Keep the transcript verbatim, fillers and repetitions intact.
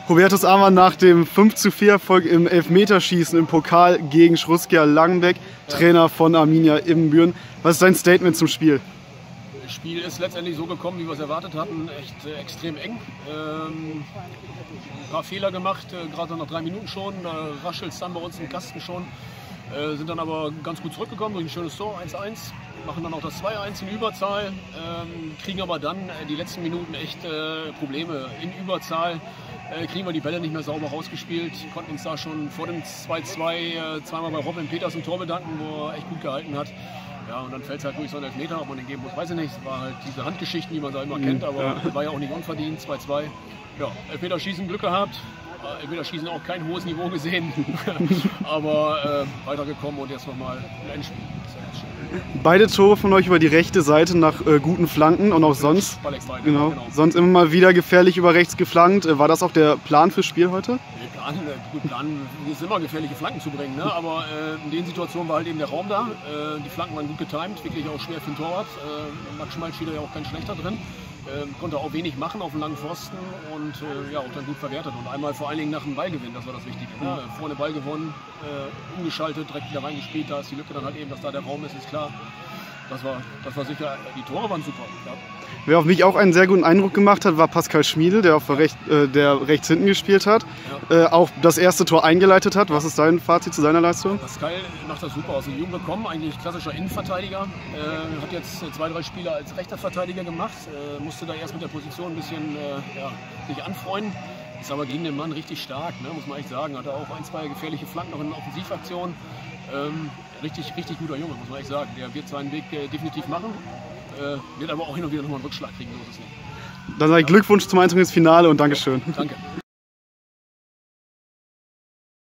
Hubertus Amann nach dem fünf zu vier Erfolg im Elfmeterschießen im Pokal gegen Schruskia Langenbeck, ja. Trainer von Arminia Ibbenbüren. Was ist dein Statement zum Spiel? Das Spiel ist letztendlich so gekommen, wie wir es erwartet hatten, echt äh, extrem eng. Ähm, ein paar Fehler gemacht, äh, gerade nach drei Minuten schon, da raschelt es dann bei uns im Kasten schon. Äh, sind dann aber ganz gut zurückgekommen durch ein schönes Tor, eins eins. Machen dann auch das zwei eins in Überzahl, ähm, kriegen aber dann äh, die letzten Minuten echt äh, Probleme. In Überzahl äh, kriegen wir die Bälle nicht mehr sauber rausgespielt, konnten uns da schon vor dem zwei zwei äh, zweimal bei Robin Peters im Tor bedanken, wo er echt gut gehalten hat. Ja, und dann fällt es halt durch so einen Elfmeter, ob man den geben muss, weiß ich nicht. Es war halt diese Handgeschichten, die man da immer kennt, aber ja. War ja auch nicht unverdient, zwei zwei. Ja, Elfmeterschießen Glück gehabt. Elfmeterschießen auch kein hohes Niveau gesehen, aber äh, weitergekommen und jetzt nochmal ein Endspiel. Beide Tore von euch über die rechte Seite nach äh, guten Flanken und auch sonst, genau, genau. sonst immer mal wieder gefährlich über rechts geflankt. Äh, war das auch der Plan fürs Spiel heute? Nee, Plan, äh, gut, Plan ist immer gefährliche Flanken zu bringen, ne? Aber äh, in den Situationen war halt eben der Raum da. Äh, die Flanken waren gut getimt, wirklich auch schwer für den Torwart. Äh, Max Schmalz steht ja auch kein schlechter drin. Ähm, konnte auch wenig machen auf dem langen Pfosten und äh, ja, auch dann gut verwertet. Und einmal vor allen Dingen nach dem Ballgewinn, das war das Wichtige. Ne? Vorne Ball gewonnen, äh, umgeschaltet, direkt wieder reingespielt, da ist die Lücke dann halt eben, dass da der Raum ist, ist klar. Das war, das war sicher, die Tore waren super. Ja. Wer auf mich auch einen sehr guten Eindruck gemacht hat, war Pascal Schmiedl, der, auf recht, äh, der rechts hinten gespielt hat, ja. äh, auch das erste Tor eingeleitet hat. Was ist dein Fazit zu seiner Leistung? Pascal macht das super, aus dem Jungen gekommen, eigentlich klassischer Innenverteidiger. Äh, hat jetzt zwei, drei Spiele als rechter Verteidiger gemacht, äh, musste da erst mit der Position ein bisschen äh, ja, sich anfreunden. Ist aber gegen den Mann richtig stark, ne, muss man echt sagen. Hat er auch ein, zwei gefährliche Flanken noch in Offensivaktionen. Ähm, richtig, richtig guter Junge, muss man echt sagen. Der wird seinen Weg äh, definitiv machen, äh, wird aber auch hin und wieder nochmal einen Rückschlag kriegen, so ist es nicht. Dann sage ich Glückwunsch zum Einzug ins Finale und Dankeschön. Danke.